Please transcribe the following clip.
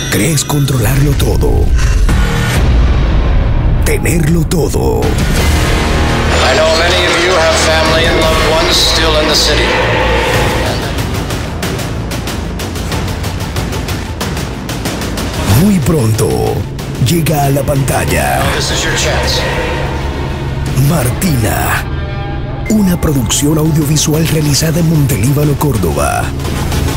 ¿Crees controlarlo todo? Tenerlo todo. I know many of you have family and loved ones still in the city. Muy pronto llega a la pantalla This is your chance. Martina, una producción audiovisual realizada en Montelíbano, Córdoba.